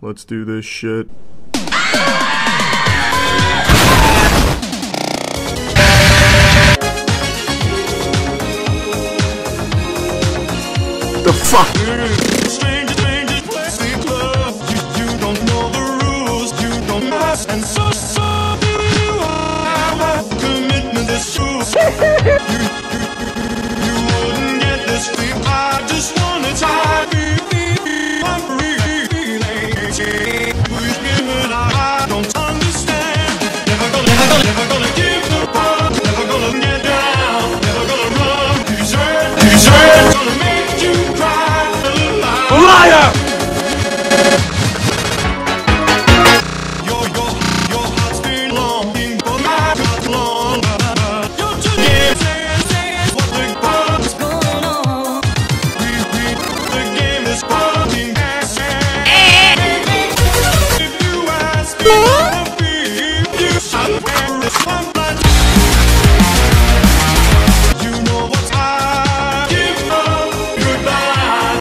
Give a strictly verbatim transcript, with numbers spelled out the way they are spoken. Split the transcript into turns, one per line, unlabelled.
Let's do this shit. The fuck? Stranger, stranger, play love. You, you don't know the rules. You don't must. And so, so do you. Our commitment is true. you, you, you wouldn't get this thing. I just wanna tie you. I'm free. Who's given? I don't understand. Never gonna, never gonna, never gonna give the up. Never gonna get down. Never gonna run. Desert, desert. Gonna make you cry. Liar! Your, your, your heart's been longing for my heart long. You're too damn saying what the fuck's going on. We, we, the game is fucking ass. If you ask me.